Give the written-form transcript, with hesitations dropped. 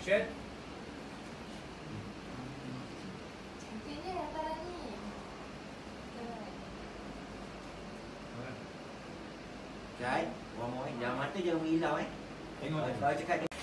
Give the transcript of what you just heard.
Action. Cantiknya hantaran ni. Jai, one more. Jangan mata jangan menghilau Tengok. Kalau cakap